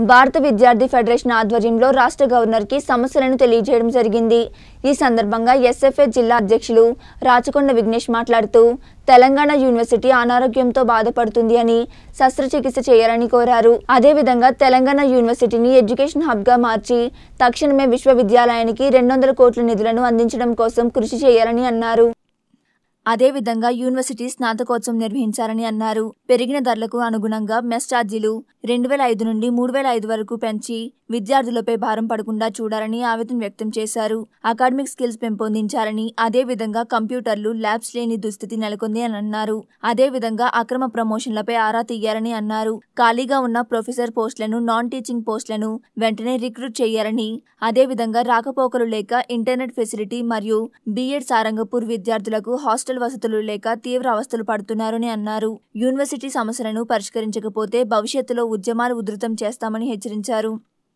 భారత విద్యార్థి ఫెడరేషన్ ఆధ్వర్యంలో రాష్ట్ర గవర్నర్ కి సమస్యలను తెలియజేయడం జరిగింది। ఈ సందర్భంగా ఎస్ఎఫ్ఏ జిల్లా అధ్యక్షులు రాచకొండ విఘ్నేష్ మాట్లాడుతూ తెలంగాణ యూనివర్సిటీ అనారోగ్యంతో బాధపడుతుంది అని శస్త్రచికిత్స చేయాలని కోరారు। అదే విధంగా తెలంగాణ యూనివర్సిటీని ఎడ్యుకేషన్ హబ్ గా మార్చి తక్షణమే విశ్వవిద్యాలయానికి 200 కోట్ల నిధులను అందించడం కోసం కృషి చేయాలని అన్నారు। అదే విధంగా యూనివర్సిటీ స్నాతకోత్సవం నిర్వహించాలని అన్నారు। పెరిగిన ధరలకు అనుగుణంగా మెస్ ఛార్జీలు 2005 నుండి 3005 వరకు పెంచి విద్యార్థులపై భారం పడకుండా చూడాలని ఆవేదన వ్యక్తం చేశారు। అకాడమిక్ స్కిల్స్ పెంపొందించాలని, అదే విధంగా కంప్యూటర్లు, ల్యాబ్స్ లేని దుస్థితి నెలకొంది అని అన్నారు। అదే విధంగా అక్రమ ప్రమోషన్లపై ఆరా తీయాలని అన్నారు। ఖాళీగా ఉన్న ప్రొఫెసర్ పోస్టులను, నాన్ టీచింగ్ పోస్టులను వెంటనే రిక్రూట్ చేయాలని, అదే విధంగా రాకపోకలు లేక ఇంటర్నెట్ ఫెసిలిటీ మరియు బీఎడ్ సారంగపూర్ విద్యార్థులకు హాస్టల్ వసతులు లేక తీవ్ర అవస్థలు పడుతున్నారని అన్నారు। యూనివర్సిటీ సమస్యలను పరిష్కరించకపోతే భవిష్యత్తులో ఉద్యమాలు ఉధృతం చేస్తామని హెచ్చరించారు।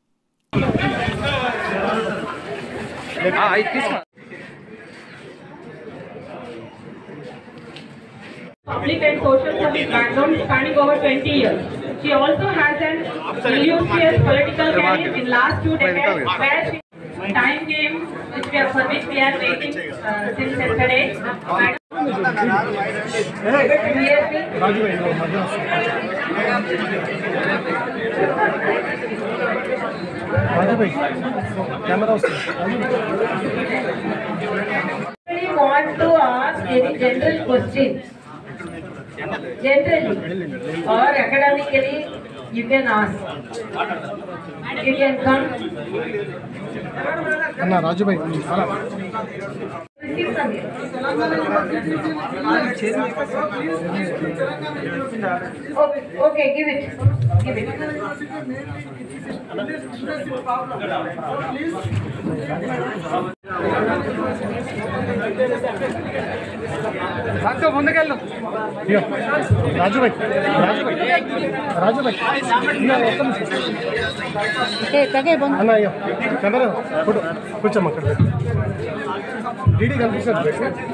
Public and social service background spanning over 20 years. She also has an illustrious political career in last 2 decades, where she time came for which we are waiting since yesterday. I want to ask any general questions. Generally or academically, you can ask. You can come. Anna Raju bhai, Receive from here. Okay, give it. Give it. Santo ముందుకెళ్ళు రాజు భాయ్ అన్న అయ్యో camera photo కూర్చోమ్మ అక్కడ DD కనిపిస్తుంది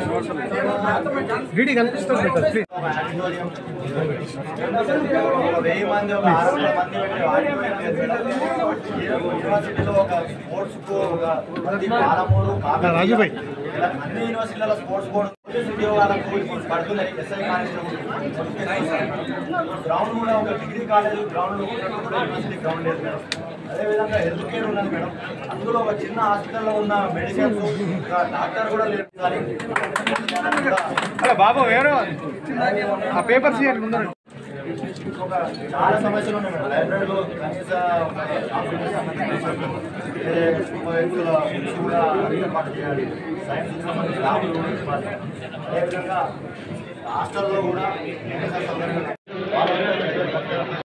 better please 1000 మంది 600 మంది యూనివర్సిటీలో ఒక sports కు రాజు భాయ్ అన్ని యూనివర్సిటీలలో స్పోర్ట్స్ బోర్డు ఉద్యోగాలకు పడుతున్నాయి। ఎస్ఐ కానిస్టేబుల్ గ్రౌండ్ కూడా ఒక degree college ground university ground లేదు మేడం। అదేవిధంగా హెల్త్ కేర్ ఉన్నది మేడం, అందులో ఒక చిన్న హాస్పిటల్లో ఉన్న మెడిసిన్స్ డాక్టర్ కూడా లేదు। బాబు ఎవరో ఆ పేపర్స్ చాలా సమస్యలు ఉన్నాయి మేడం। లైబ్రరీలో కనీస కూడా ఏర్పాటు చేయాలి। సైన్స్ సంబంధించిన ల్యాబ్లు అదేవిధంగా హాస్టల్లో కూడా